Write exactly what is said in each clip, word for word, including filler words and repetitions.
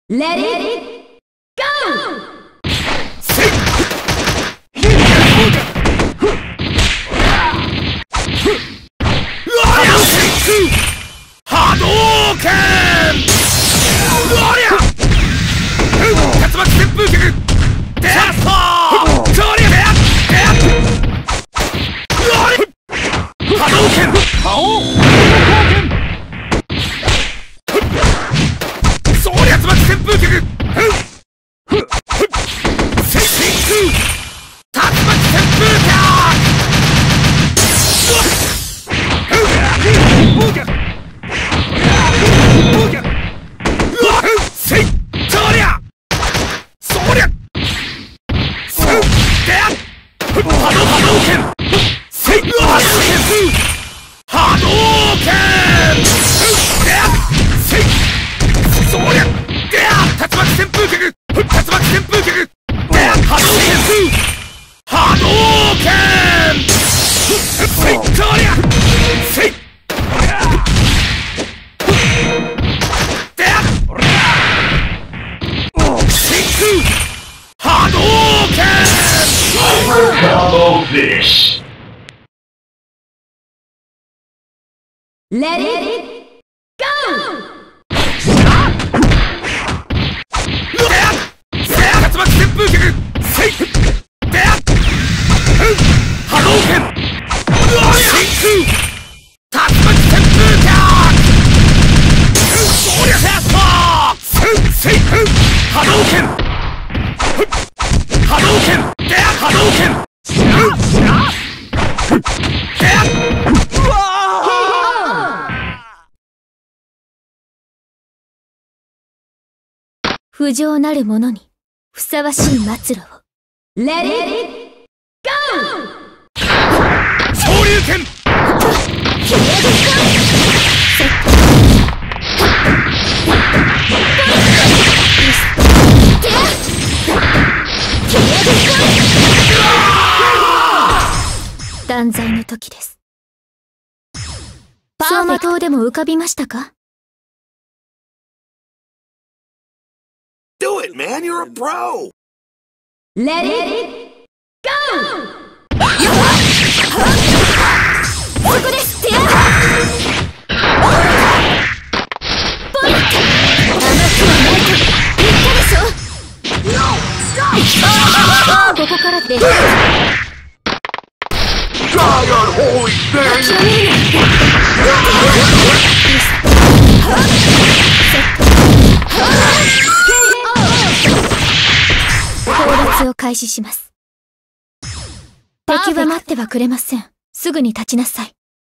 Let it go! Hadouken! Tatsumaki Senpou Kyaku! Hadouken! Sorry, Tatsumaki Senpou Kyaku! Senpou! Tatsumaki Senpou Kyaku! Finish. Let it go! Tatsumaki Senpou Kyaku! Hadouken! Senpou! Tatsumaki Senpou Kyaku! Hadouken! Hadouken! Hadouken! 不浄なる者にふさわしい末路を。Let it go! 昇竜拳！ 断罪の時です。走馬灯でも浮かびましたか？ Do it, man! You're a pro! Let it go! そこです。テア！ポイント！甘くはないと言ったでしょ。ここからで。 God unholy thing! 放奪を開始します。敵は待ってはくれません。すぐに立ちなさい。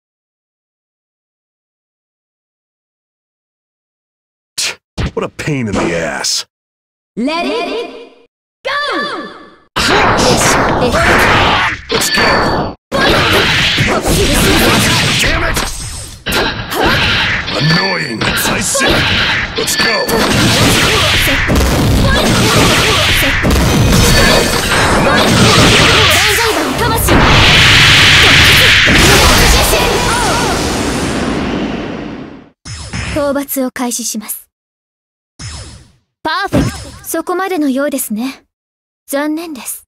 What a pain in the ass! Let it go! Let's go! Damn it! Annoying! I said, let's go! Let's 討伐を開始します。パーフェクト。そこまでのようですね。残念です。